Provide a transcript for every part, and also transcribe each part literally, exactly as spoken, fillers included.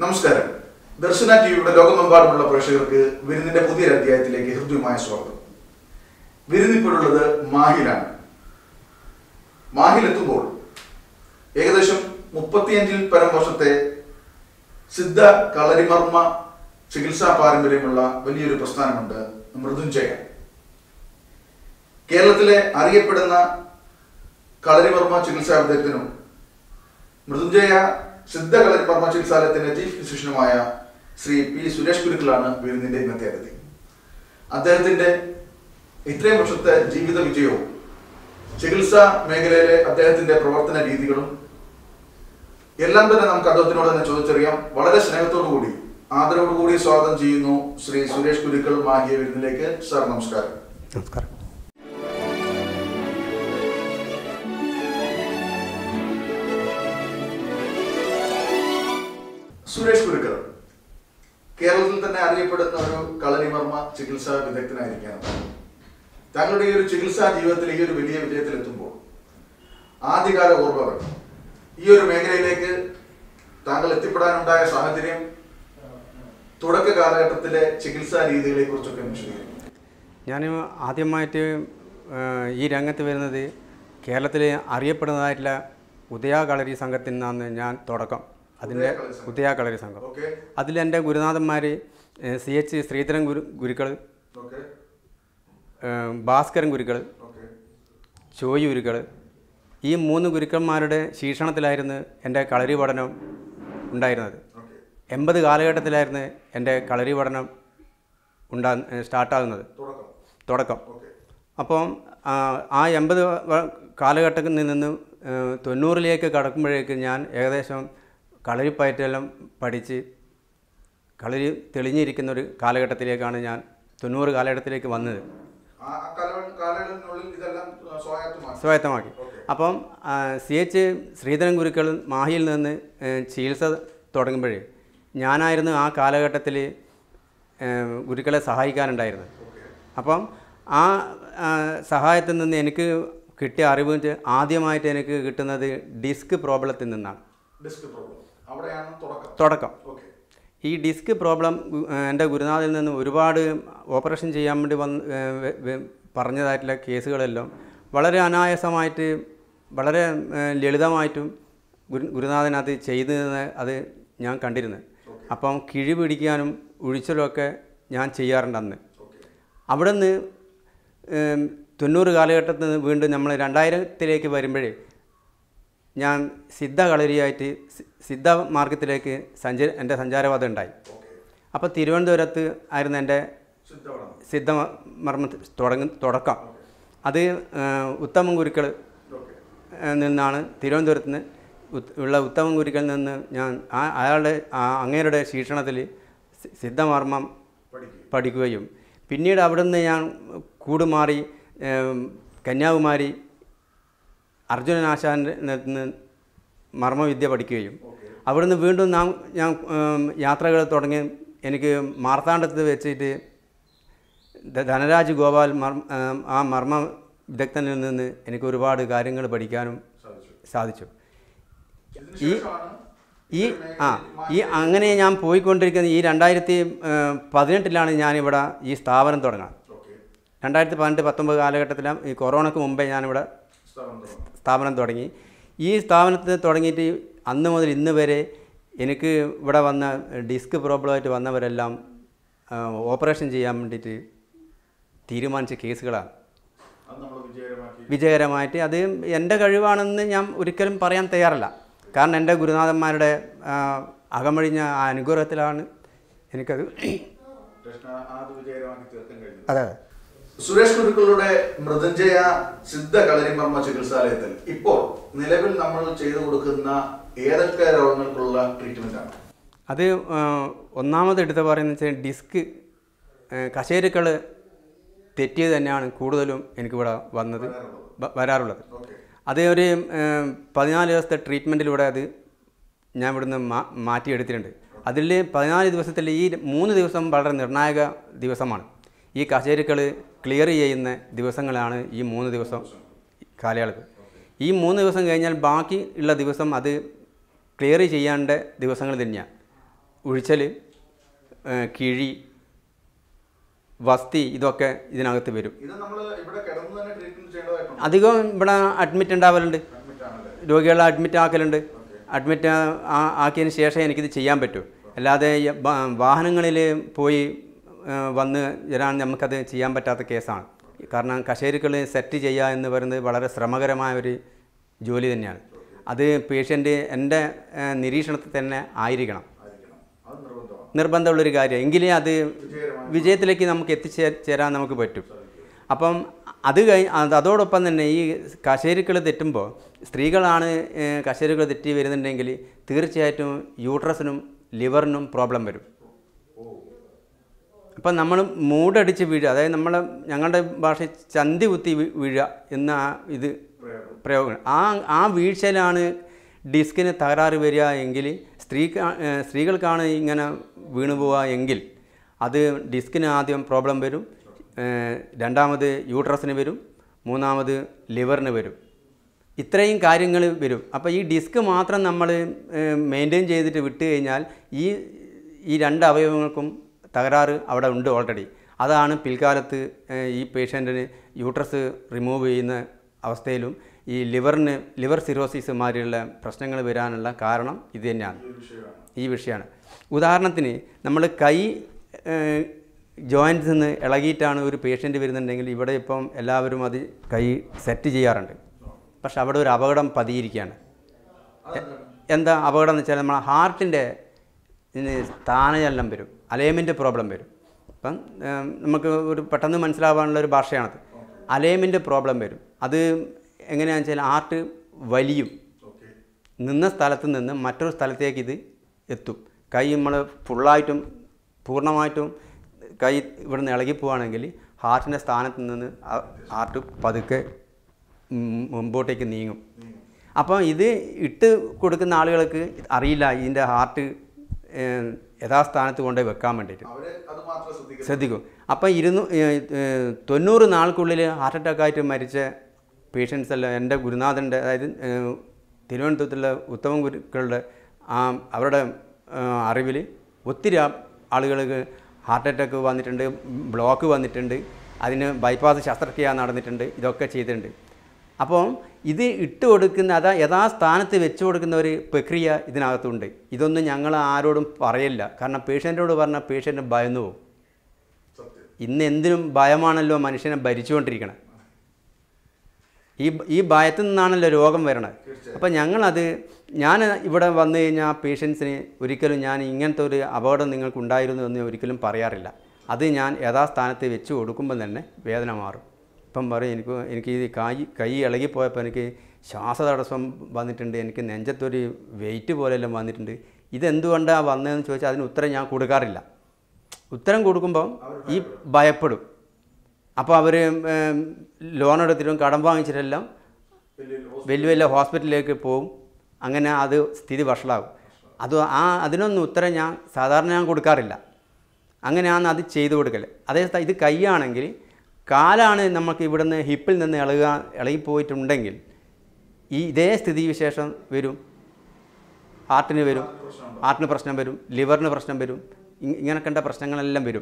നമസ്കാരം. ദർശന ടിവിയുടെ ലോകമെമ്പാടുമുള്ള പ്രേക്ഷകർക്ക് വിരുന്നിന്റെ പുതിയൊരു അധ്യായത്തിലേക്ക് ഹൃദ്യമായ സ്വാഗതം. വിരുന്നിപ്പോഴുള്ളത് മാഹിലാണ്. മാഹിലെത്തുമ്പോൾ ഏകദേശം മുപ്പത്തിയഞ്ചിൽ പരം വർഷത്തെ സിദ്ധ കളരിമർമ്മ ചികിത്സാ പാരമ്പര്യമുള്ള വലിയൊരു പ്രസ്ഥാനമുണ്ട്, മൃദുഞ്ജയ. കേരളത്തിലെ അറിയപ്പെടുന്ന കളരിമർമ്മ ചികിത്സാ വിദഗ്ധനും മൃദുഞ്ജയ സിദ്ധ കളരിമർമ്മ ചികിത്സാലയത്തിന്റെ ചീഫ് ഫിസിഷ്യനുമായ ശ്രീ പി സുരേഷ് ഗുരുക്കളാണ് വിരുന്നിന്റെ ഇന്നത്തെ അതിഥി. അദ്ദേഹത്തിന്റെ ഇത്രയും വർഷത്തെ ജീവിത വിജയവും ചികിത്സാ മേഖലയിലെ അദ്ദേഹത്തിന്റെ പ്രവർത്തന രീതികളും എല്ലാം തന്നെ നമുക്ക് അദ്ദേഹത്തിനോട് തന്നെ ചോദിച്ചറിയാം. വളരെ സ്നേഹത്തോടു കൂടി ആദരവോടുകൂടി സ്വാഗതം ചെയ്യുന്നു ശ്രീ സുരേഷ് ഗുരുക്കൾ മാഹിയ വിരുന്നിലേക്ക്. സാർ നമസ്കാരം. നമസ്കാരം. സുരേഷ് ഗുരുക്കൾ കേരളത്തിൽ തന്നെ അറിയപ്പെടുന്ന ഒരു കളരിമർമ്മ ചികിത്സാ വിദഗ്ധനായിരിക്കുകയാണ്. താങ്കളുടെ ഈ ഒരു ചികിത്സാ ജീവിതത്തിൽ ഈ ഒരു വലിയ വിജയത്തിലെത്തുമ്പോൾ ആദ്യകാല ഓർമ്മകൾ, ഈ ഒരു മേഖലയിലേക്ക് താങ്കൾ എത്തിപ്പെടാനുണ്ടായ സാഹചര്യം, തുടക്ക കാലഘട്ടത്തിലെ ചികിത്സാ രീതികളെ കുറിച്ചൊക്കെ വിശദീകരിക്കും. ഞാൻ ആദ്യമായിട്ട് ഈ രംഗത്ത് വരുന്നത് കേരളത്തിൽ അറിയപ്പെടുന്നതായിട്ടുള്ള ഉദയ കളരി സംഘത്തിൽ നിന്നാണ് ഞാൻ തുടക്കം. അതിൻ്റെ ഉദയ കളരി സംഘം. അതിലെൻ്റെ ഗുരുനാഥന്മാർ സി എച്ച് ശ്രീധരൻ ഗുരു ഗുരുക്കൾ, ഭാസ്കരൻ ഗുരുക്കൾ, ചോയി ഗുരുക്കൾ, ഈ മൂന്ന് ഗുരുക്കന്മാരുടെ ശിക്ഷണത്തിലായിരുന്നു എൻ്റെ കളരി പഠനം ഉണ്ടായിരുന്നത്. എൺപത് കാലഘട്ടത്തിലായിരുന്നു എൻ്റെ കളരി പഠനം ഉണ്ടാ സ്റ്റാർട്ടാകുന്നത്, തുടക്കം. അപ്പം ആ എൺപത് കാലഘട്ടത്തിൽ നിന്ന് തൊണ്ണൂറിലേക്ക് കടക്കുമ്പോഴേക്ക് ഞാൻ ഏകദേശം കളരിപ്പയറ്റെല്ലാം പഠിച്ച് കളരി തെളിഞ്ഞിരിക്കുന്ന ഒരു കാലഘട്ടത്തിലേക്കാണ് ഞാൻ തൊണ്ണൂറ് കാലഘട്ടത്തിലേക്ക് വന്നത്, സ്വായത്തമാക്കി. അപ്പം സി എച്ച് ശ്രീധരൻ ഗുരുക്കൾ മാഹിയിൽ നിന്ന് ചികിത്സ തുടങ്ങുമ്പോഴേ ഞാനായിരുന്നു ആ കാലഘട്ടത്തിൽ ഗുരുക്കളെ സഹായിക്കാനുണ്ടായിരുന്നത്. അപ്പം ആ സഹായത്തിൽ നിന്ന് എനിക്ക് കിട്ടിയ അറിവ് ആദ്യമായിട്ട് എനിക്ക് കിട്ടുന്നത് ഡിസ്ക് പ്രോബ്ലത്തിൽ നിന്നാണ്. തുടക്കം. ഈ ഡിസ്ക് പ്രോബ്ലം എൻ്റെ ഗുരുനാഥിൽ നിന്ന് ഒരുപാട് ഓപ്പറേഷൻ ചെയ്യാൻ വേണ്ടി വന്ന് പറഞ്ഞതായിട്ടുള്ള കേസുകളെല്ലാം വളരെ അനായാസമായിട്ട് വളരെ ലളിതമായിട്ടും ഗുരു ഗുരുനാഥൻ അത് ചെയ്തതെന്ന് അത് ഞാൻ കണ്ടിരുന്നു. അപ്പം കിഴി പിടിക്കാനും ഒഴിച്ചലുമൊക്കെ ഞാൻ ചെയ്യാറുണ്ട് അന്ന്. അവിടെ നിന്ന് തൊണ്ണൂറ് കാലഘട്ടത്തിൽ നിന്ന് വീണ്ടും നമ്മൾ രണ്ടായിരത്തിലേക്ക് വരുമ്പോഴേ ഞാൻ സിദ്ധ കളരിയായിട്ട് സിദ്ധ മാർഗത്തിലേക്ക് സഞ്ചാര എൻ്റെ സഞ്ചാരപാത ഉണ്ടായി. അപ്പോൾ തിരുവനന്തപുരത്ത് ആയിരുന്നു എൻ്റെ സിദ്ധ മർമ്മ തുടങ്ങ തുടക്കം. അത് ഉത്തമൻ ഗുരുക്കൾ നിന്നാണ്, തിരുവനന്തപുരത്ത് നിന്ന് ഉള്ള ഉത്തമൻ ഗുരുക്കളിൽ നിന്ന് ഞാൻ ആ അയാളുടെ അങ്ങേരുടെ ശിക്ഷണത്തിൽ സിദ്ധമർമ്മം പഠിക്കുകയും പിന്നീട് അവിടെ നിന്ന് ഞാൻ കൂടുമാറി കന്യാകുമാരി അർജുനനാശാൻ്റെ നിന്ന് മർമ്മവിദ്യ പഠിക്കുകയും അവിടുന്ന് വീണ്ടും നാം ഞാൻ യാത്രകൾ തുടങ്ങി. എനിക്ക് മാർത്താണ്ഡത്ത് വെച്ചിട്ട് ധനരാജ് ഗോപാൽ മർമ്മ ആ മർമ്മ വിദഗ്ധനിൽ നിന്ന് എനിക്ക് ഒരുപാട് കാര്യങ്ങൾ പഠിക്കാനും സാധിച്ചു. ഈ ഈ ആ ഈ അങ്ങനെ ഞാൻ പോയിക്കൊണ്ടിരിക്കുന്ന ഈ രണ്ടായിരത്തി പതിനെട്ടിലാണ് ഞാനിവിടെ ഈ സ്ഥാപനം തുടങ്ങുന്നത്. രണ്ടായിരത്തി പതിനെട്ട് പത്തൊമ്പത് കാലഘട്ടത്തിലാണ്, ഈ കൊറോണയ്ക്ക് മുമ്പേ ഞാനിവിടെ സ്ഥാപനം തുടങ്ങി. ഈ സ്ഥാപനത്തിൽ തുടങ്ങിയിട്ട് അന്ന് മുതൽ ഇന്ന് വരെ എനിക്ക് ഇവിടെ വന്ന ഡിസ്ക് പ്രോബ്ലമായിട്ട് വന്നവരെല്ലാം ഓപ്പറേഷൻ ചെയ്യാൻ വേണ്ടിയിട്ട് തീരുമാനിച്ച കേസുകളാണ്. വിജയകരമായിട്ട് അത് എൻ്റെ കഴിവാണെന്ന് ഞാൻ ഒരിക്കലും പറയാൻ തയ്യാറല്ല. കാരണം എൻ്റെ ഗുരുനാഥന്മാരുടെ അകമഴിഞ്ഞ ആ അനുഗ്രഹത്തിലാണ് എനിക്കത്. അതെ. സുരേഷ് ഗുരുക്കളുടെ മൃദുഞ്ജയ സിദ്ധ കളരിമർമ്മ ചികിത്സാലയത്തിൽ ഇപ്പോൾ നിലവിൽ നമ്മൾ ചെയ്തു കൊടുക്കുന്ന ഏതൊക്കെ രോഗങ്ങൾക്കുള്ള ട്രീറ്റ്മെന്റ് ആണ്? അത് ഒന്നാമത് എടുത്ത് പറയുന്നത് വെച്ചാൽ ഡിസ്ക് കശേരുക്കൾ തെറ്റിയത് തന്നെയാണ് കൂടുതലും എനിക്കിവിടെ വന്നത് വരാറുള്ളത്. അത് ഒരു പതിനാല് ദിവസത്തെ ട്രീറ്റ്മെൻറ്റിലൂടെ അത് ഞാൻ ഇവിടുന്ന് മാ മാറ്റിയെടുത്തിട്ടുണ്ട്. അതിൽ പതിനാല് ദിവസത്തിൽ ഈ മൂന്ന് ദിവസം വളരെ നിർണായക ദിവസമാണ്. ഈ കശേരുക്കൾ ക്ലിയർ ചെയ്യുന്ന ദിവസങ്ങളാണ് ഈ മൂന്ന് ദിവസം കാലയളവ്. ഈ മൂന്ന് ദിവസം കഴിഞ്ഞാൽ ബാക്കി ഉള്ള ദിവസം അത് ക്ലിയർ ചെയ്യേണ്ട ദിവസങ്ങൾ തന്നെയാണ്. ഉഴിച്ചൽ, കിഴി, വസ്തി ഇതൊക്കെ ഇതിനകത്ത് വരും. അധികം ഇവിടെ അഡ്മിറ്റ് ഉണ്ടാവലുണ്ട്, രോഗികളെ അഡ്മിറ്റ് ആക്കലുണ്ട്. അഡ്മിറ്റ് ആക്കിയതിന് ശേഷം എനിക്കിത് ചെയ്യാൻ പറ്റൂ. അല്ലാതെ വാഹനങ്ങളിൽ പോയി വന്ന് വരാൻ നമുക്കത് ചെയ്യാൻ പറ്റാത്ത കേസാണ്. കാരണം കശേരുക്കൾ സെറ്റ് ചെയ്യുക എന്ന് പറയുന്നത് വളരെ ശ്രമകരമായ ഒരു ജോലി തന്നെയാണ്. അത് പേഷ്യൻ്റ് എൻ്റെ നിരീക്ഷണത്തിൽ തന്നെ ആയിരിക്കണം, നിർബന്ധമുള്ളൊരു കാര്യം. എങ്കിലേ അത് വിജയത്തിലേക്ക് നമുക്ക് എത്തിച്ചേരാൻ നമുക്ക് പറ്റും. അപ്പം അത് കഴിഞ്ഞ് അതോടൊപ്പം തന്നെ ഈ കശേരുക്കൾ തെറ്റുമ്പോൾ, സ്ത്രീകളാണ് കശേരുക്കൾ തെറ്റി വരുന്നുണ്ടെങ്കിൽ തീർച്ചയായിട്ടും യൂട്രസിനും ലിവറിനും പ്രോബ്ലം വരും. അപ്പം നമ്മൾ മൂടടിച്ച് വീഴുക, അതായത് നമ്മൾ ഞങ്ങളുടെ ഭാഷ ചന്തി കുത്തി വീഴുക എന്ന ഇത് പ്രയോഗം. ആ ആ വീഴ്ചയിലാണ് ഡിസ്കിന് തകരാറ് വരിക എങ്കിൽ, സ്ത്രീ സ്ത്രീകൾക്കാണ് ഇങ്ങനെ വീണു പോവുക എങ്കിൽ അത് ഡിസ്കിന് ആദ്യം പ്രോബ്ലം വരും, രണ്ടാമത് യൂട്രസിന് വരും, മൂന്നാമത് ലിവറിന് വരും. ഇത്രയും കാര്യങ്ങൾ വരും. അപ്പോൾ ഈ ഡിസ്ക് മാത്രം നമ്മൾ മെയിൻറ്റെയിൻ ചെയ്തിട്ട് വിട്ട് കഴിഞ്ഞാൽ ഈ ഈ രണ്ട് അവയവങ്ങൾക്കും തകരാറ് അവിടെ ഉണ്ട് ഓൾറെഡി. അതാണ് പിൽക്കാലത്ത് ഈ പേഷ്യൻറ്റിന് യൂട്രസ് റിമൂവ് ചെയ്യുന്ന അവസ്ഥയിലും ഈ ലിവറിന് ലിവർ സിറോസിസ് മാതിരിയുള്ള പ്രശ്നങ്ങൾ വരാനുള്ള കാരണം ഇത് തന്നെയാണ്, ഈ വിഷയമാണ്. ഉദാഹരണത്തിന് നമ്മൾ കൈ ജോയിൻറ്റ്സിൽ നിന്ന് ഇളകിയിട്ടാണ് ഒരു പേഷ്യൻ്റ് വരുന്നുണ്ടെങ്കിൽ ഇവിടെ ഇപ്പം എല്ലാവരും അത് കൈ സെറ്റ് ചെയ്യാറുണ്ട്. പക്ഷെ അവിടെ ഒരു അപകടം പതിയിരിക്കുകയാണ്. എന്താ അപകടം എന്ന് വെച്ചാൽ നമ്മളെ ഹാർട്ടിൻ്റെ സ്ഥാനചലനം വരും, അലൈൻമെൻറ്റ് പ്രോബ്ലം വരും. അപ്പം നമുക്ക് ഒരു പെട്ടെന്ന് മനസ്സിലാവാനുള്ള ഒരു ഭാഷയാണത്. അലൈൻമെൻറ്റ് പ്രോബ്ലം വരും. അത് എങ്ങനെയാണെന്ന് വെച്ചാൽ ഹാർട്ട് വലിയും, നിന്ന സ്ഥലത്ത് നിന്ന് മറ്റൊരു സ്ഥലത്തേക്ക് ഇത് എത്തും. കൈ നമ്മൾ ഫുള്ളായിട്ടും പൂർണ്ണമായിട്ടും കൈ ഇവിടെ നിന്ന് ഇളകിപ്പോവുകയാണെങ്കിൽ ഹാർട്ടിൻ്റെ സ്ഥാനത്ത് നിന്ന് ഹാർട്ട് പതുക്കെ മുമ്പോട്ടേക്ക് നീങ്ങും. അപ്പം ഇത് ഇട്ട് കൊടുക്കുന്ന ആളുകൾക്ക് അറിയില്ല ഇതിൻ്റെ ഹാർട്ട് യഥാസ്ഥാനത്ത് കൊണ്ടുപോയി വെക്കാൻ വേണ്ടിയിട്ട് ശ്രദ്ധിക്കും. അപ്പം ഇരുന്നൂ തൊണ്ണൂറ് നാൾക്കുള്ളിൽ ഹാർട്ട് അറ്റാക്കായിട്ട് മരിച്ച പേഷ്യൻസ് എല്ലാം എൻ്റെ ഗുരുനാഥൻ്റെ, അതായത് തിരുവനന്തപുരത്തുള്ള ഉത്തമ ഗുരുക്കളുടെ ആ അവരുടെ അറിവിൽ ഒത്തിരി ആളുകൾക്ക് ഹാർട്ട് അറ്റാക്ക് വന്നിട്ടുണ്ട്, ബ്ലോക്ക് വന്നിട്ടുണ്ട്, അതിന് ബൈപ്പാസ് ശസ്ത്രക്രിയ നടന്നിട്ടുണ്ട്, ഇതൊക്കെ ചെയ്തിട്ടുണ്ട്. അപ്പോൾ ഇത് ഇട്ട് കൊടുക്കുന്ന അതാ യഥാസ്ഥാനത്ത് വെച്ച് കൊടുക്കുന്ന ഒരു പ്രക്രിയ ഇതിനകത്തുണ്ട്. ഇതൊന്നും ഞങ്ങൾ ആരോടും പറയില്ല. കാരണം പേഷ്യൻറ്റോട് പറഞ്ഞാൽ പേഷ്യൻ്റ് ഭയന്നു പോകും. ഇന്ന് എന്തിനും ഭയമാണല്ലോ മനുഷ്യനെ ഭരിച്ചുകൊണ്ടിരിക്കണം. ഈ ഈ ഭയത്തിൽ നിന്നാണല്ലോ രോഗം വരണത്. അപ്പം ഞങ്ങളത് ഞാൻ ഇവിടെ വന്നു കഴിഞ്ഞാൽ പേഷ്യൻസിന് ഒരിക്കലും ഞാൻ ഇങ്ങനത്തെ ഒരു അപകടം നിങ്ങൾക്കുണ്ടായിരുന്നു എന്ന് ഒരിക്കലും പറയാറില്ല. അത് ഞാൻ യഥാസ്ഥാനത്ത് വെച്ച് കൊടുക്കുമ്പോൾ തന്നെ വേദന മാറും. ഇപ്പം പറയും എനിക്ക് എനിക്ക് ഈ കൈ കൈ ഇളകിപ്പോയപ്പോൾ എനിക്ക് ശ്വാസതടസ്സം വന്നിട്ടുണ്ട്, എനിക്ക് നെഞ്ചത്തൊരു വെയിറ്റ് പോലെയെല്ലാം വന്നിട്ടുണ്ട്, ഇതെന്തുകൊണ്ടാണ് വന്നതെന്ന് ചോദിച്ചാൽ അതിന് ഉത്തരം ഞാൻ കൊടുക്കാറില്ല. ഉത്തരം കൊടുക്കുമ്പം ഈ ഭയപ്പെടും. അപ്പോൾ അവർ ലോൺ എടുത്തിട്ടും കടം വാങ്ങിച്ചിട്ടെല്ലാം വലിയ വലിയ ഹോസ്പിറ്റലിലേക്ക് പോകും. അങ്ങനെ അത് സ്ഥിതി വഷളാകും. അത് ആ അതിനൊന്നും ഉത്തരം ഞാൻ സാധാരണ ഞാൻ കൊടുക്കാറില്ല. അങ്ങനെയാണ് അത് ചെയ്തു കൊടുക്കൽ. അതേ ഇത് കൈയാണെങ്കിൽ കാലാണ് നമുക്ക് ഇവിടുന്ന് ഹിപ്പിൽ നിന്ന് ഇളകുക ഇളകിപ്പോയിട്ടുണ്ടെങ്കിൽ ഈ ഇതേ സ്ഥിതി വിശേഷം വരും. ഹാർട്ടിന് വരും, ഹാർട്ടിന് പ്രശ്നം വരും, ലിവറിന് പ്രശ്നം വരും, ഇങ്ങനെ കണ്ട പ്രശ്നങ്ങളെല്ലാം വരും,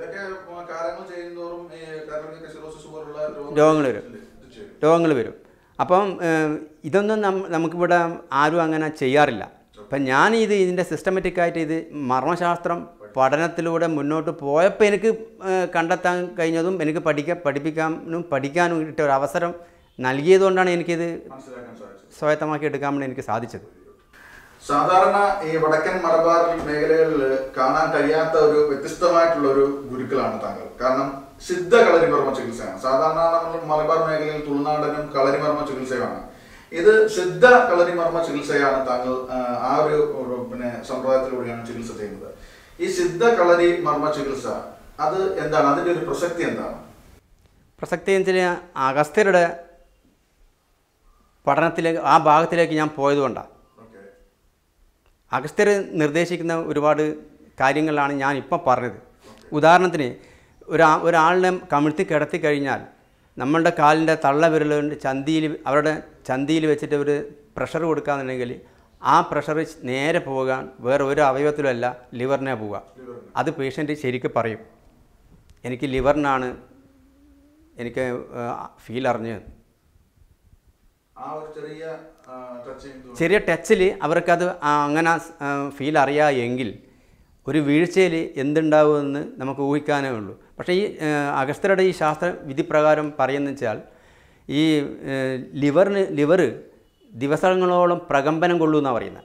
രോഗങ്ങൾ വരും രോഗങ്ങൾ വരും അപ്പം ഇതൊന്നും നമുക്കിവിടെ ആരും അങ്ങനെ ചെയ്യാറില്ല. അപ്പം ഞാനിത് ഇതിൻ്റെ സിസ്റ്റമാറ്റിക്കായിട്ട് ഇത് മർമ്മശാസ്ത്രം പഠനത്തിലൂടെ മുന്നോട്ട് പോയപ്പോൾ എനിക്ക് കണ്ടെത്താൻ കഴിഞ്ഞതും എനിക്ക് പഠിക്കാൻ പഠിപ്പിക്കാനും പഠിക്കാനും കിട്ടിയ ഒരു അവസരം നൽകിയതുകൊണ്ടാണ് എനിക്കിത് സ്വായത്തമാക്കി എടുക്കാൻ വേണ്ടി എനിക്ക് സാധിച്ചത്. സാധാരണ ഈ വടക്കൻ മലബാർ മേഖലകളിൽ കാണാൻ കഴിയാത്ത ഒരു വ്യത്യസ്തമായിട്ടുള്ള ഒരു ഗുരുക്കളാണ് താങ്കൾ. കാരണം സിദ്ധ കളരിമർമ്മ ചികിത്സയാണ്. സാധാരണ നമ്മൾ മലബാർ മേഖലയിൽ തുളുനാടനും കളരിമർമ്മ ചികിത്സയാണ്. ഇത് സിദ്ധ കളരിമർമ്മ ചികിത്സയാണ് താങ്കൾ ആ ഒരു പിന്നെ സമ്പ്രദായത്തിലൂടെയാണ് ചികിത്സ ചെയ്യുന്നത്. ഈ സിദ്ധ കളരി മർമ്മ ചികിത്സ അത് എന്താണ്, അതിൻ്റെ ഒരു പ്രസക്തി എന്താണ്? പ്രസക്തി എന്ന് വെച്ചാൽ അഗസ്ത്യരുടെ പഠനത്തിലേക്ക് ആ ഭാഗത്തിലേക്ക് ഞാൻ പോയതുകൊണ്ടാണ്. അഗസ്ത്യർ നിർദ്ദേശിക്കുന്ന ഒരുപാട് കാര്യങ്ങളാണ് ഞാൻ ഇപ്പം പറഞ്ഞത്. ഉദാഹരണത്തിന് ഒരാ ഒരാളിനെ കമിഴ്ത്തി കിടത്തി കഴിഞ്ഞാൽ നമ്മളുടെ കാലിൻ്റെ തള്ള വിരലുകൊണ്ട് ചന്തിയിൽ അവരുടെ ചന്തിയിൽ വെച്ചിട്ട് ഒരു പ്രഷർ കൊടുക്കാന്നുണ്ടെങ്കിൽ ആ പ്രഷർ നേരെ പോകാൻ വേറെ ഒരു അവയവത്തിലുമല്ല ലിവറിനെ പോവുക. അത് പേഷ്യൻ്റ് ശരിക്കും പറയും, എനിക്ക് ലിവറിനാണ് എനിക്ക് ഫീൽ അറിഞ്ഞത്. ചെറിയ ടച്ചിൽ അവർക്കത് അങ്ങനെ ഫീൽ അറിയാമെങ്കിൽ ഒരു വീഴ്ചയിൽ എന്തുണ്ടാവുമെന്ന് നമുക്ക് ഊഹിക്കാനേ ഉള്ളൂ. പക്ഷേ ഈ അഗസ്ത്യരുടെ ഈ ശാസ്ത്ര വിധി പ്രകാരം പറയുന്നത് വെച്ചാൽ ഈ ലിവറിന് ലിവർ ദിവസങ്ങളോളം പ്രകമ്പനം കൊള്ളൂ എന്നാണ് പറയുന്നത്.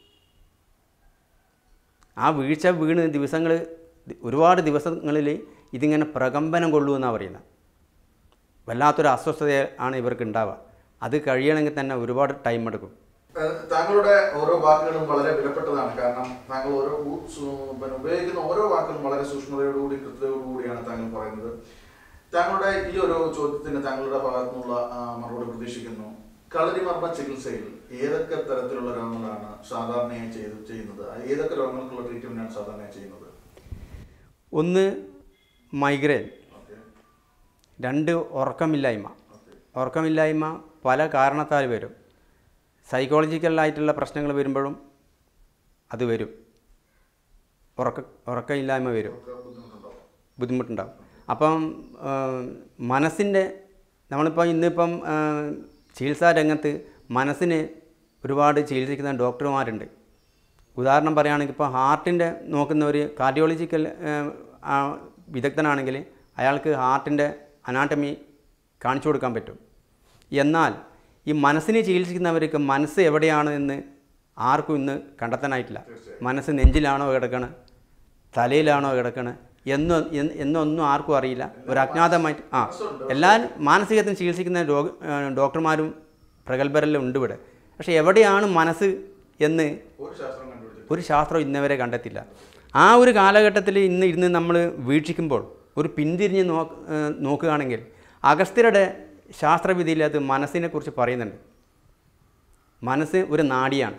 ആ വീഴ്ച വീണ് ദിവസങ്ങൾ ഒരുപാട് ദിവസങ്ങളിൽ ഇതിങ്ങനെ പ്രകമ്പനം കൊള്ളൂ എന്നാണ് പറയുന്നത്. വല്ലാത്തൊരു അസ്വസ്ഥത ആണ് ഇവർക്ക് ഉണ്ടാവുക. അത് കഴിയണമെങ്കിൽ തന്നെ ഒരുപാട് ടൈം എടുക്കും. താങ്കളുടെ ഓരോ വാക്കുകളും വളരെ വിലപ്പെട്ടതാണ്. കാരണം താങ്കൾ ഓരോ ഉപയോഗിക്കുന്ന ഓരോ വാക്കുകളും വളരെ സൂക്ഷ്മതയോടുകൂടി കൃത്യതയോടുകൂടിയാണ് താങ്കൾ പറയുന്നത്. താങ്കളുടെ ഈ ഒരു ചോദ്യത്തിന് താങ്കളുടെ ഭാഗത്തു നിന്നുള്ള മറുപടി പ്രതീക്ഷിക്കുന്നു. കളരിമർമ്മ ചികിത്സയിൽ ഏതൊക്കെ തരത്തിലുള്ള രോഗങ്ങളാണ് സാധാരണയായി ചെയ്ത് ചെയ്യുന്നത് ഏതൊക്കെ രോഗങ്ങൾക്കുള്ള ട്രീറ്റ്മെന്റാണ് സാധാരണയായി ചെയ്യുന്നത്? ഒന്ന് മൈഗ്രെയിൻ, രണ്ട് ഉറക്കമില്ലായ്മ. ഉറക്കമില്ലായ്മ പല കാരണത്താൽ വരും. സൈക്കോളജിക്കലായിട്ടുള്ള പ്രശ്നങ്ങൾ വരുമ്പോഴും അത് വരും. ഉറക്ക ഉറക്കമില്ലായ്മ വരും, ബുദ്ധിമുട്ടുണ്ടാകും. അപ്പം മനസ്സിൻ്റെ നമ്മളിപ്പോൾ ഇന്നിപ്പം ചികിത്സാ രംഗത്ത് മനസ്സിന് ഒരുപാട് ചികിത്സിക്കുന്ന ഡോക്ടർമാരുണ്ട്. ഉദാഹരണം പറയുകയാണെങ്കിൽ ഇപ്പോൾ ഹാർട്ടിൻ്റെ നോക്കുന്ന ഒരു കാർഡിയോളജിക്കൽ വിദഗ്ധനാണെങ്കിൽ അയാൾക്ക് ഹാർട്ടിൻ്റെ അനാട്ടമി കാണിച്ചു കൊടുക്കാൻ പറ്റും. എന്നാൽ ഈ മനസ്സിനെ ചികിത്സിക്കുന്നവർക്ക് മനസ്സ് എവിടെയാണ് എന്ന് ആർക്കും ഇന്ന് കണ്ടെത്താനായിട്ടില്ല. മനസ്സ് നെഞ്ചിലാണോ കിടക്കണത്, തലയിലാണോ കിടക്കണത് എന്ന് എന്നൊന്നും ആർക്കും അറിയില്ല. ഒരു അജ്ഞാതമായിട്ട് ആ എല്ലാവരും മാനസികത്തിന് ചികിത്സിക്കുന്ന രോഗ ഡോക്ടർമാരും പ്രഗത്ഭരെല്ലാം ഉണ്ട് ഇവിടെ. പക്ഷേ എവിടെയാണ് മനസ്സ് എന്ന് ഒരു ശാസ്ത്രം ഇന്നവരെ കണ്ടെത്തില്ല. ആ ഒരു കാലഘട്ടത്തിൽ ഇന്ന് ഇരുന്ന് നമ്മൾ വീക്ഷിക്കുമ്പോൾ ഒരു പിന്തിരിഞ്ഞ് നോ നോക്കുകയാണെങ്കിൽ അഗസ്ത്യരുടെ ശാസ്ത്രവിധിയിൽ അത് മനസ്സിനെ കുറിച്ച് പറയുന്നുണ്ട്. മനസ്സ് ഒരു നാഡിയാണ്.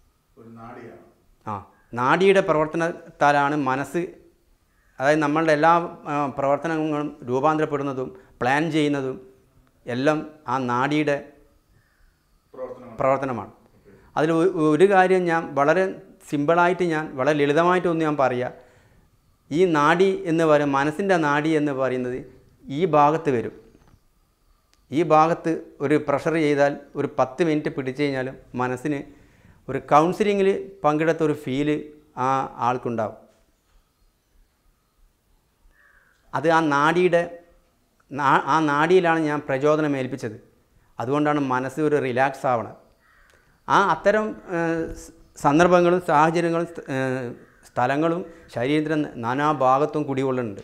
ആ നാഡിയുടെ പ്രവർത്തനത്താലാണ് മനസ്സ്, അതായത് നമ്മളുടെ എല്ലാ പ്രവർത്തനങ്ങളും രൂപാന്തരപ്പെടുന്നതും പ്ലാൻ ചെയ്യുന്നതും എല്ലാം ആ നാഡിയുടെ പ്രവർത്തനമാണ്. അതിൽ ഒരു കാര്യം ഞാൻ വളരെ സിമ്പിളായിട്ട് ഞാൻ വളരെ ലളിതമായിട്ടൊന്ന് ഞാൻ പറയുക. ഈ നാഡി എന്ന് പറയും മനസ്സിൻ്റെ നാഡി എന്ന് പറയുന്നത് ഈ ഭാഗത്ത് വരും. ഈ ഭാഗത്ത് ഒരു പ്രഷർ ചെയ്താൽ ഒരു പത്ത് മിനിറ്റ് പിടിച്ചു കഴിഞ്ഞാലും മനസ്സിന് ഒരു കൗൺസിലിങ്ങിൽ പങ്കെടുത്ത ഒരു ഫീല് ആ ആൾക്കുണ്ടാവും. അത് ആ നാഡിയുടെ ആ നാഡിയിലാണ് ഞാൻ പ്രചോദനം ഏൽപ്പിച്ചത്. അതുകൊണ്ടാണ് മനസ്സ് ഒരു റിലാക്സ് ആവണം. ആ അത്തരം സന്ദർഭങ്ങളും സാഹചര്യങ്ങളും സ്ഥലങ്ങളും ശരീരത്തിൻ്റെ നാനാഭാഗത്തും കുടികൊള്ളുന്നുണ്ട്.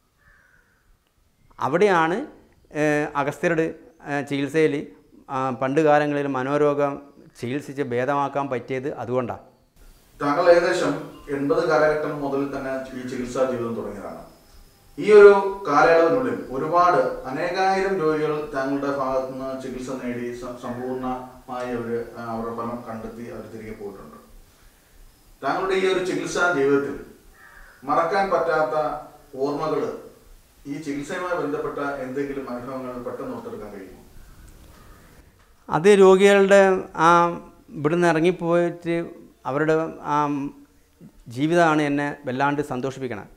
അവിടെയാണ് അഗസ്ത്യരുടെ ചികിത്സയിൽ പണ്ട് കാലങ്ങളിൽ മനോരോഗം ചികിത്സിച്ച് ഭേദമാക്കാൻ പറ്റിയത്. അതുകൊണ്ടാണ്. താങ്കൾ ഏകദേശം എൺപത് കാലഘട്ടം മുതൽ തന്നെ ഈ ചികിത്സാ ജീവിതം തുടങ്ങിയതാണ്. ഈ ഒരു കാലയളവിനുള്ളിൽ ഒരുപാട് അനേകായിരം രോഗികൾ താങ്കളുടെ ഭാഗത്തു നിന്ന് ചികിത്സ നേടി സമ്പൂർണ്ണമായി അവർ അവരുടെ ഫലം കണ്ടെത്തി അവർ തിരികെ പോയിട്ടുണ്ട്. താങ്കളുടെ ഈ ഒരു ചികിത്സാ ജീവിതത്തിൽ മറക്കാൻ പറ്റാത്ത ഓർമ്മകൾ, ഈ ചികിത്സയുമായി ബന്ധപ്പെട്ട എന്തെങ്കിലും അനുഭവങ്ങൾ പെട്ടെന്ന് ഓർത്തെടുക്കാൻ കഴിയുമോ? അത് രോഗികളുടെ ആ ഇവിടുന്ന് ഇറങ്ങിപ്പോയിട്ട് അവരുടെ ആ ജീവിതമാണ് എന്നെ വല്ലാണ്ട് സന്തോഷിപ്പിക്കണം.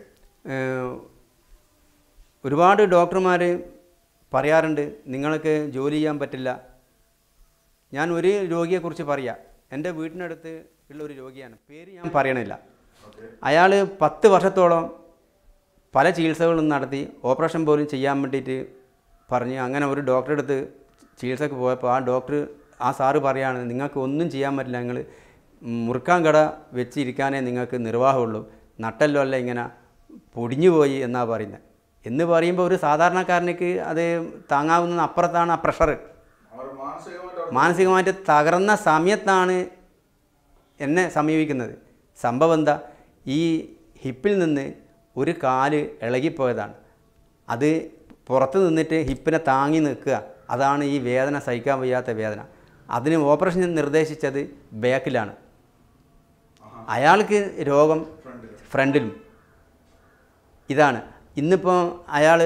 ഒരുപാട് ഡോക്ടർമാർ പറയാറുണ്ട് നിങ്ങൾക്ക് ജോലി ചെയ്യാൻ പറ്റില്ല. ഞാൻ ഒരു രോഗിയെക്കുറിച്ച് പറയാം. എൻ്റെ വീട്ടിനടുത്ത് ഉള്ള ഒരു രോഗിയാണ്, പേര് ഞാൻ പറയണില്ല. അയാൾ പത്ത് വർഷത്തോളം പല ചികിത്സകളും നടത്തി ഓപ്പറേഷൻ പോലും ചെയ്യാൻ വേണ്ടിയിട്ട് പറഞ്ഞ് അങ്ങനെ ഒരു ഡോക്ടറെ അടുത്ത് ചികിത്സക്ക് പോയപ്പോൾ ആ ഡോക്ടർ ആ സാറ് പറയുകയാണ് നിങ്ങൾക്ക് ഒന്നും ചെയ്യാൻ പറ്റില്ല, നിങ്ങൾ മുറുക്കാൻ കട വെച്ചിരിക്കാനേ നിങ്ങൾക്ക് നിർവാഹമുള്ളൂ, നട്ടല്ലോ അല്ല ഇങ്ങനെ പൊടിഞ്ഞു പോയി എന്നാണ് പറയുന്നത്. എന്ന് പറയുമ്പോൾ ഒരു സാധാരണക്കാരനക്ക് അത് താങ്ങാവുന്ന അപ്പുറത്താണ് ആ പ്രഷർ. മാനസികമായിട്ട് തകർന്ന സമയത്താണ് എന്നെ സമീപിക്കുന്നത്. സംഭവം എന്താ, ഈ ഹിപ്പിൽ നിന്ന് ഒരു കാല് ഇളകിപ്പോയതാണ്. അത് പുറത്ത് നിന്നിട്ട് ഹിപ്പിനെ താങ്ങി നിൽക്കുക, അതാണ് ഈ വേദന സഹിക്കാൻ വയ്യാത്ത വേദന. അതിന് ഓപ്പറേഷൻ നിർദ്ദേശിച്ചത് ബാക്കിലാണ്. അയാൾക്ക് രോഗം ഫ്രണ്ടിലും. ഇതാണ് ഇന്നിപ്പോൾ അയാൾ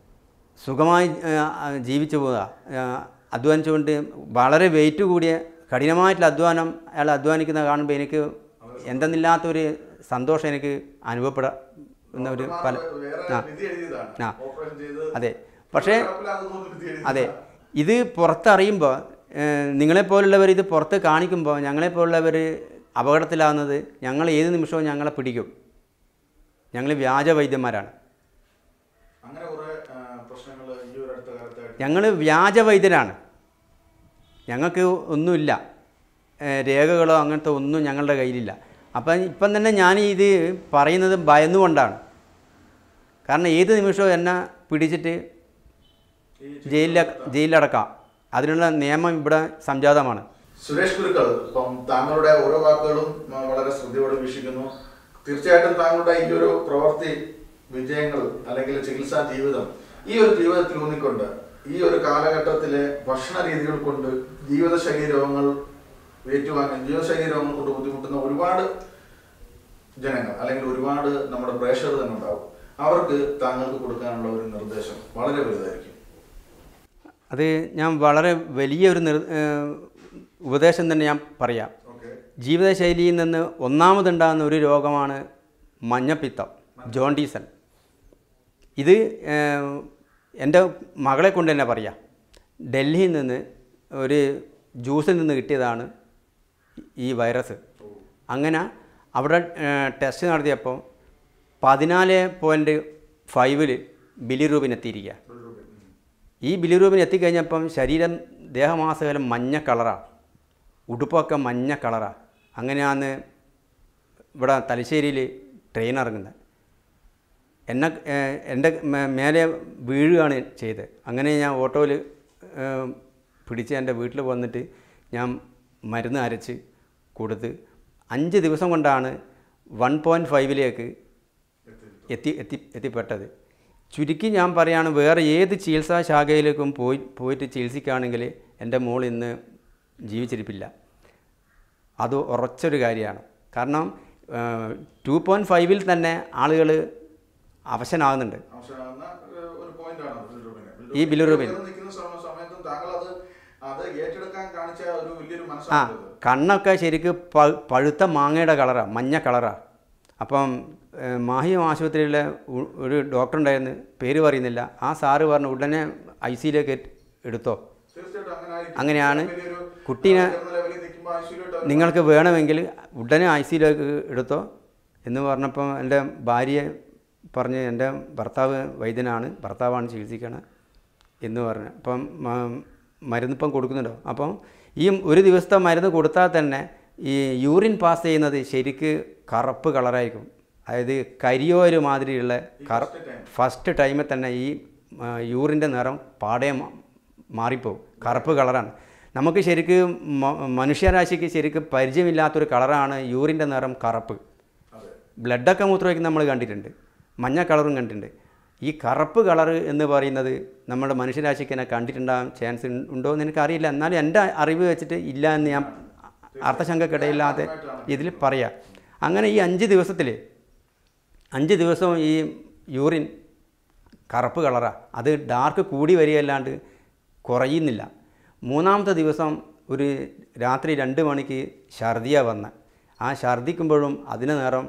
സുഖമായി ജീവിച്ചു പോവുക, അധ്വാനിച്ചുകൊണ്ട് വളരെ വെയിറ്റ് കൂടിയ കഠിനമായിട്ടുള്ള അധ്വാനം അയാൾ അധ്വാനിക്കുന്ന കാണുമ്പോൾ എനിക്ക് എന്തെന്നില്ലാത്തൊരു സന്തോഷം എനിക്ക് അനുഭവപ്പെടുന്ന ഒരു പല ആ ആ അതെ. പക്ഷേ അതെ, ഇത് പുറത്തറിയുമ്പോൾ നിങ്ങളെപ്പോലുള്ളവർ ഇത് പുറത്ത് കാണിക്കുമ്പോൾ ഞങ്ങളെപ്പോലുള്ളവർ അപകടത്തിലാകുന്നത് ഞങ്ങൾ ഏത് നിമിഷവും ഞങ്ങളെ പിടിക്കും. ഞങ്ങൾ വ്യാജ വൈദ്യന്മാരാണ്. ഞങ്ങൾ വ്യാജ വൈദ്യരാണ്. ഞങ്ങൾക്ക് ഒന്നുമില്ല, രേഖകളോ അങ്ങനത്തെ ഒന്നും ഞങ്ങളുടെ കയ്യിലില്ല. അപ്പം ഇപ്പം തന്നെ ഞാൻ ഇത് പറയുന്നത് ഭയന്നുകൊണ്ടാണ്. കാരണം ഏത് നിമിഷവും എന്നെ പിടിച്ചിട്ട് ജയിലിൽ ജയിലിലടക്കാം. അതിനുള്ള നിയമം ഇവിടെ സംജാതമാണ്. സുരേഷ് ഗുരുക്കൾ, ഇപ്പം താങ്കളുടെ ഓരോ വാക്കുകളും വളരെ ശ്രദ്ധയോടെ വീക്ഷിക്കുന്നു. തീർച്ചയായിട്ടും താങ്കളുടെ ഈ ഒരു പ്രവൃത്തി വിജയങ്ങൾ അല്ലെങ്കിൽ ചികിത്സാ ജീവിതം, ഈ ഒരു ജീവിതത്തിൽ ഊന്നിക്കൊണ്ട് ഈ ഒരു കാലഘട്ടത്തിലെ ഭക്ഷണ രീതികൾ കൊണ്ട് ജീവിതശൈലി രോഗങ്ങൾ ഏറ്റുവാങ്ങാൻ ജീവിതശൈലി രോഗങ്ങൾ കൊണ്ട് ബുദ്ധിമുട്ടുന്ന ഒരുപാട് ജനങ്ങൾ അല്ലെങ്കിൽ ഒരുപാട് നമ്മുടെ പ്രേക്ഷകർ തന്നെ ഉണ്ടാവും. അവർക്ക് താങ്കൾക്ക് കൊടുക്കാനുള്ള ഒരു നിർദ്ദേശം വളരെ വലുതായിരിക്കും. അത് ഞാൻ വളരെ വലിയൊരു നിർ ഉപദേശം തന്നെ ഞാൻ പറയാം. ജീവിതശൈലിയിൽ നിന്ന് ഒന്നാമതുണ്ടാകുന്ന ഒരു രോഗമാണ് മഞ്ഞപ്പിത്തം, ജോണ്ടീസൺ. ഇത് എൻ്റെ മകളെ കൊണ്ട് തന്നെ പറയാം. ഡൽഹിയിൽ നിന്ന് ഒരു ജ്യൂസിൽ നിന്ന് കിട്ടിയതാണ് ഈ വൈറസ്. അങ്ങനെ അവിടെ ടെസ്റ്റ് നടത്തിയപ്പോൾ പതിനാല് പോയിൻറ്റ് ഫൈവിൽ ബിലിറൂബിൻ എത്തിയിരിക്കുക. ഈ ബിലിറൂബിൻ എത്തിക്കഴിഞ്ഞപ്പം ശരീരം ദേഹമാസകലം മഞ്ഞ കളറാണ്, ഉടുപ്പൊക്കെ മഞ്ഞ കളറാണ്. അങ്ങനെയാണ് ഇവിടെ തലശ്ശേരിയിൽ ട്രെയിൻ ഇറങ്ങുന്നത്. എന്നെ എൻ്റെ മേലെ വീഴുകയാണ് ചെയ്തത്. അങ്ങനെ ഞാൻ ഓട്ടോയിൽ പിടിച്ച് എൻ്റെ വീട്ടിൽ വന്നിട്ട് ഞാൻ മരുന്ന് അരച്ച് കൊടുത്ത് അഞ്ച് ദിവസം കൊണ്ടാണ് വൺ പോയിൻറ്റ് ഫൈവിലേക്ക് എത്തി എത്തി എത്തിപ്പെട്ടത്. ചുരുക്കി ഞാൻ പറയുകയാണ്, വേറെ ഏത് ചികിത്സാ ശാഖയിലേക്കും പോയി പോയിട്ട് ചികിത്സിക്കുകയാണെങ്കിൽ എൻ്റെ മോൾ ഇന്ന് ജീവിച്ചിരിപ്പില്ല. അത് ഉറച്ചൊരു കാര്യമാണ്. കാരണം ടു പോയിൻറ്റ് ഫൈവിൽ തന്നെ ആളുകൾ അവശനാകുന്നുണ്ട്. ഈ ബിലിറൂബിൻ ആ കണ്ണൊക്കെ ശരിക്കും പഴുത്ത മാങ്ങയുടെ കളറാണ്, മഞ്ഞ കളറാണ്. അപ്പം മാഹിം ആശുപത്രിയിലെ ഒരു ഡോക്ടർ ഉണ്ടായിരുന്നു, പേര് പറയുന്നില്ല. ആ സാറ് പറഞ്ഞു ഉടനെ ഐ സിയിലേക്ക് എടുത്തോ. അങ്ങനെയാണ് കുട്ടീനെ നിങ്ങൾക്ക് വേണമെങ്കിൽ ഉടനെ ഐ സിയിലേക്ക് എടുത്തോ എന്ന് പറഞ്ഞപ്പോൾ എൻ്റെ ഭാര്യയെ പറഞ്ഞ് എൻ്റെ ഭർത്താവ് വൈദ്യനാണ്, ഭർത്താവാണ് ചികിത്സിക്കണം എന്ന് പറഞ്ഞു. അപ്പം മരുന്നിപ്പം കൊടുക്കുന്നുണ്ടോ. അപ്പം ഈ ഒരു ദിവസത്തെ മരുന്ന് കൊടുത്താൽ തന്നെ ഈ യൂറിൻ പാസ് ചെയ്യുന്നത് ശരിക്ക് കറുപ്പ് കളറായിരിക്കും. അതായത് കരിയോര് മാതിരിയുള്ള കറ ഫസ്റ്റ് ടൈമിൽ തന്നെ ഈ യൂറിൻ്റെ നിറം പാടെ മാറിപ്പോവും, കറുപ്പ് കളറാണ്. നമുക്ക് ശരിക്കും മനുഷ്യരാശിക്ക് ശരിക്കും പരിചയമില്ലാത്തൊരു കളറാണ് യൂറിൻ്റെ നിറം കറുപ്പ്. ബ്ലഡൊക്കെ മൂത്രമൊക്കെ നമ്മൾ കണ്ടിട്ടുണ്ട്, മഞ്ഞ കളറും കണ്ടിട്ടുണ്ട്. ഈ കറുപ്പ് കളറ് എന്ന് പറയുന്നത് നമ്മുടെ മനുഷ്യരാശിക്ക് തന്നെ കണ്ടിട്ടുണ്ടാകാൻ ചാൻസ് ഉണ്ടോ എന്ന് എനിക്കറിയില്ല. എന്നാലും എൻ്റെ അറിവ് വെച്ചിട്ട് ഇല്ല എന്ന് ഞാൻ അർത്ഥശങ്കക്കിടയില്ലാതെ ഇതിൽ പറയാം. അങ്ങനെ ഈ അഞ്ച് ദിവസത്തിൽ അഞ്ച് ദിവസവും ഈ യൂറിൻ കറുപ്പ് കളറാണ്. അത് ഡാർക്ക് കൂടി വരികയല്ലാണ്ട് കുറയുന്നില്ല. മൂന്നാമത്തെ ദിവസം ഒരു രാത്രി രണ്ട് മണിക്ക് ഛർദിയാണ് വന്നത്. ആ ഛർദിക്കുമ്പോഴും അതിന് നിറം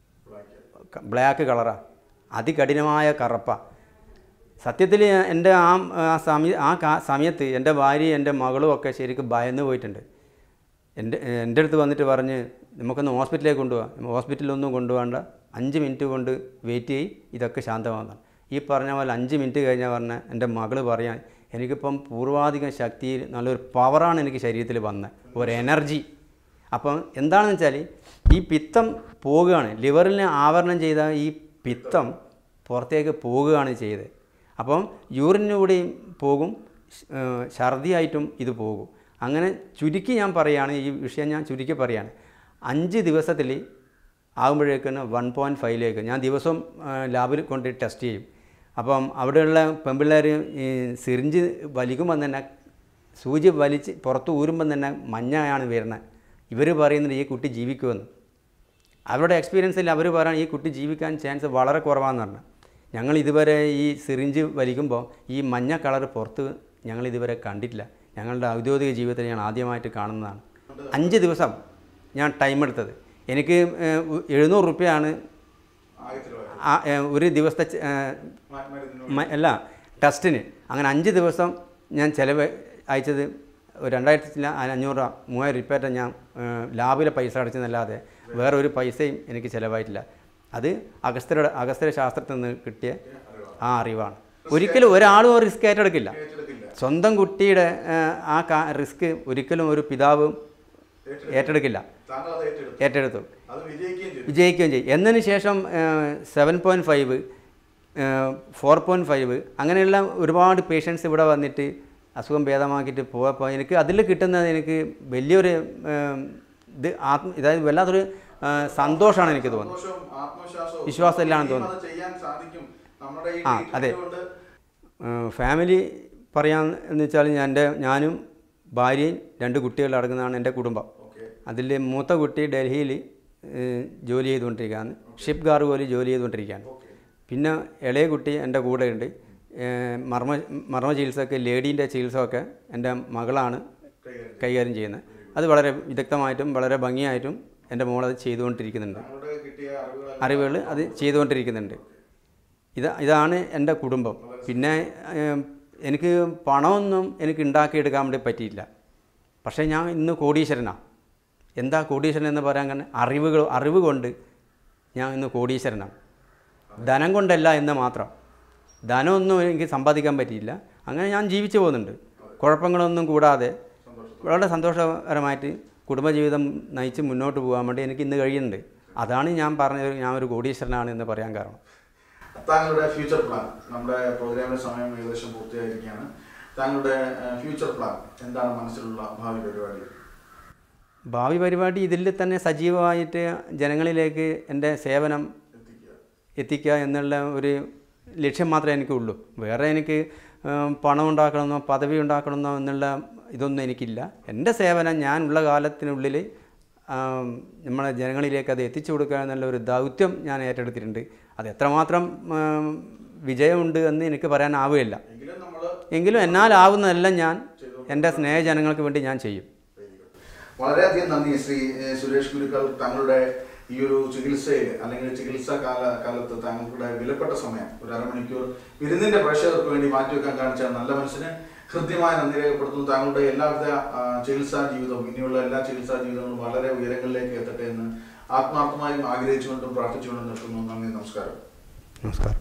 ബ്ലാക്ക് കളറാണ്, അതികഠിനമായ കറുപ്പാണ്. സത്യത്തിൽ എൻ്റെ ആ സമയ ആ സമയത്ത് എൻ്റെ ഭാര്യയും എൻ്റെ മകളും ഒക്കെ ശരിക്കും ഭയന്ന് പോയിട്ടുണ്ട്. എൻ്റെ എൻ്റെ അടുത്ത് വന്നിട്ട് പറഞ്ഞ് നമുക്കൊന്ന് ഹോസ്പിറ്റലിലേക്ക് കൊണ്ടുപോകാം. ഹോസ്പിറ്റലിലൊന്നും കൊണ്ടുപോകണ്ട, അഞ്ച് മിനിറ്റ് കൊണ്ട് വെയിറ്റ് ചെയ്യ്, ഇതൊക്കെ ശാന്തമാകുന്നതാണ്. ഈ പറഞ്ഞ പോലെ അഞ്ച് മിനിറ്റ് കഴിഞ്ഞാൽ പറഞ്ഞ എൻ്റെ മകൾ പറയാൻ എനിക്കിപ്പം പൂർവാധികം ശക്തി, നല്ലൊരു പവറാണ് എനിക്ക് ശരീരത്തിൽ വന്നത്, ഒരു എനർജി. അപ്പം എന്താണെന്ന് വെച്ചാൽ ഈ പിത്തം പോകുകയാണ്, ലിവറിനെ ആവരണം ചെയ്ത ഈ പിത്തം പുറത്തേക്ക് പോകുകയാണ് ചെയ്തത്. അപ്പം യൂറിനൂടെയും പോകും, ഛർദിയായിട്ടും ഇത് പോകും. അങ്ങനെ ചുരുക്കി ഞാൻ പറയുകയാണ്, ഈ വിഷയം ഞാൻ ചുരുക്കി പറയുകയാണ്. അഞ്ച് ദിവസത്തിൽ ആകുമ്പോഴേക്കാണ് വൺ പോയിൻറ്റ് ഫൈവിലേക്ക് ഞാൻ ദിവസവും ലാബിൽ കൊണ്ട് ടെസ്റ്റ് ചെയ്യും. അപ്പം അവിടെയുള്ള പെൺപിള്ളേർ ഈ സിറിഞ്ച് വലിക്കുമ്പം തന്നെ, സൂചി വലിച്ച് പുറത്ത് ഊരുമ്പം തന്നെ മഞ്ഞയാണ് വരുന്നത്. ഇവർ പറയുന്നത് ഈ കുട്ടി ജീവിക്കുമെന്ന്. അവരുടെ എക്സ്പീരിയൻസിൽ അവർ പറയാൻ ഈ കുട്ടി ജീവിക്കാൻ ചാൻസ് വളരെ കുറവാണെന്ന് പറഞ്ഞു. ഞങ്ങൾ ഇതുവരെ ഈ സിറിഞ്ച് വലിക്കുമ്പോൾ ഈ മഞ്ഞ കളർ പുറത്ത് ഞങ്ങൾ ഇതുവരെ കണ്ടിട്ടില്ല. ഞങ്ങളുടെ ഔദ്യോഗിക ജീവിതത്തിൽ ഞങ്ങൾ ആദ്യമായിട്ട് കാണുന്നതാണ്. അഞ്ച് ദിവസം ഞാൻ ടൈം എടുത്തത്. എനിക്ക് എഴുന്നൂറ് റുപ്യയാണ് ഒരു ദിവസത്തെ അല്ല ടെസ്റ്റിന്. അങ്ങനെ അഞ്ച് ദിവസം ഞാൻ ചിലവ് അയച്ചത് ഒരു രണ്ടായിരത്തി അഞ്ഞൂറ് മൂവായിരം റുപ്യറ്റ ഞാൻ ലാബിലെ പൈസ അടച്ചെന്നല്ലാതെ വേറെ ഒരു പൈസയും എനിക്ക് ചിലവായിട്ടില്ല. അത് അഗസ്ത്യരുടെ അഗസ്ത്യ ശാസ്ത്രത്തിൽ നിന്ന് കിട്ടിയ ആ അറിവാണ്. ഒരിക്കലും ഒരാളും റിസ്ക് ഏറ്റെടുക്കില്ല. സ്വന്തം കുട്ടിയുടെ ആ റിസ്ക് ഒരിക്കലും ഒരു പിതാവും ഏറ്റെടുക്കില്ല. ഏറ്റെടുത്തു, വിജയിക്കുകയും ചെയ്യും. എന്നതിന് ശേഷം seven point five four point five അങ്ങനെയുള്ള ഒരുപാട് പേഷ്യൻസ് ഇവിടെ വന്നിട്ട് അസുഖം ഭേദമാക്കിയിട്ട് പോയപ്പോൾ എനിക്ക് അതിൽ കിട്ടുന്നത് എനിക്ക് വലിയൊരു ഇത് ആത്മ ഇതായത് വല്ലാത്തൊരു സന്തോഷമാണ് എനിക്ക് തോന്നുന്നത്. വിശ്വാസം ഇല്ലാന്ന് തോന്നുന്നു. ആ അതെ, ഫാമിലി പറയാമെന്ന് വെച്ചാൽ ഞാൻ എൻ്റെ ഞാനും ഭാര്യയും രണ്ട് കുട്ടികൾ അടങ്ങുന്നതാണ് എൻ്റെ കുടുംബം. അതിൽ മൂത്ത കുട്ടി ഡൽഹിയിൽ ജോലി ചെയ്തുകൊണ്ടിരിക്കുകയാണ്, ഷിപ്പ് ഗാർഡ് പോലെ ജോലി ചെയ്തുകൊണ്ടിരിക്കുകയാണ്. പിന്നെ ഇളയ കുട്ടി എൻ്റെ കൂടെയുണ്ട്. മർമ്മ മർമ്മ ചികിത്സയൊക്കെ ലേഡീൻ്റെ ചികിത്സയൊക്കെ എൻ്റെ മകളാണ് കൈകാര്യം ചെയ്യുന്നത്. അത് വളരെ വിദഗ്ധമായിട്ടും വളരെ ഭംഗിയായിട്ടും എൻ്റെ മോളത് ചെയ്തുകൊണ്ടിരിക്കുന്നുണ്ട്. അറിവുകൾ അത് ചെയ്തുകൊണ്ടിരിക്കുന്നുണ്ട്. ഇതാ ഇതാണ് എൻ്റെ കുടുംബം. പിന്നെ എനിക്ക് പണമൊന്നും എനിക്ക് ഉണ്ടാക്കിയെടുക്കാൻ വേണ്ടി പറ്റിയില്ല. പക്ഷേ ഞാൻ ഇന്ന് കോടീശ്വരനാണ്. എന്താ കോടീശ്വരൻ എന്ന് പറയാൻ കാരണം അറിവുകൾ അറിവ് കൊണ്ട് ഞാൻ ഇന്ന് കോടീശ്വരനാണ്. ധനം കൊണ്ടല്ല എന്ന് മാത്രം. ധനമൊന്നും എനിക്ക് സമ്പാദിക്കാൻ പറ്റിയില്ല. അങ്ങനെ ഞാൻ ജീവിച്ചു പോകുന്നുണ്ട്, കുഴപ്പങ്ങളൊന്നും കൂടാതെ വളരെ സന്തോഷകരമായിട്ട് കുടുംബജീവിതം നയിച്ച് മുന്നോട്ട് പോകാൻ വേണ്ടി എനിക്ക് ഇന്ന് കഴിയുന്നുണ്ട്. അതാണ് ഞാൻ പറഞ്ഞത് ഞാൻ ഒരു കോടീശ്വരനാണ് എന്ന് പറയാൻ കാരണം. താങ്കളുടെ ഫ്യൂച്ചർ പ്ലാൻ, നമ്മുടെ പ്രോഗ്രാമിൻ്റെ സമയം ഏകദേശം പൂർത്തിയായിരിക്കുകയാണ്. താങ്കളുടെ ഫ്യൂച്ചർ പ്ലാൻ എന്താണ്? മനസ്സിലുള്ള ഭാവി പരിപാടി? ഭാവി പരിപാടി ഇതിൽ തന്നെ സജീവമായിട്ട് ജനങ്ങളിലേക്ക് എൻ്റെ സേവനം എത്തിക്കുക എന്നുള്ള ഒരു ലക്ഷ്യം മാത്രമേ എനിക്കുള്ളൂ. വേറെ എനിക്ക് പണം ഉണ്ടാക്കണമെന്നോ പദവി ഉണ്ടാക്കണമെന്നോ എന്നുള്ള ഇതൊന്നും എനിക്കില്ല. എൻ്റെ സേവനം ഞാൻ ഉള്ള കാലത്തിനുള്ളിൽ നമ്മളെ ജനങ്ങളിലേക്ക് അത് എത്തിച്ചു കൊടുക്കുക എന്നുള്ള ഒരു ദൗത്യം ഞാൻ ഏറ്റെടുത്തിട്ടുണ്ട്. അത് എത്രമാത്രം വിജയമുണ്ട് എന്ന് എനിക്ക് പറയാനാവുകയില്ല. എങ്കിലും എന്നാലാവുന്നതെല്ലാം ഞാൻ എൻ്റെ സ്നേഹജനങ്ങൾക്ക് വേണ്ടി ഞാൻ ചെയ്യും. വളരെയധികം നന്ദി ശ്രീ സുരേഷ് ഗുരുക്കൾ. താങ്കളുടെ ഈ ഒരു ചികിത്സയിൽ അല്ലെങ്കിൽ ചികിത്സാ കാല കാലത്ത് താങ്കളുടെ വിലപ്പെട്ട സമയം ഒരു അരമണിക്കൂർ വിരുന്നിൻ്റെ പ്രേക്ഷകർക്ക് വേണ്ടി മാറ്റിവെക്കാൻ കാണിച്ച നല്ല മനസ്സിന് ഹൃദ്യമായ നന്ദി രേഖപ്പെടുത്തുന്നു. താങ്കളുടെ എല്ലാവിധ ചികിത്സാ ജീവിതവും ഇനിയുള്ള എല്ലാ ചികിത്സാ ജീവിതങ്ങളും വളരെ ഉയരങ്ങളിലേക്ക് എത്തട്ടെ എന്ന് ആത്മാർത്ഥമായും ആഗ്രഹിച്ചുകൊണ്ടും പ്രാർത്ഥിച്ചുകൊണ്ടും നിർത്തുന്നു. നന്ദി, നമസ്കാരം. നമസ്കാരം.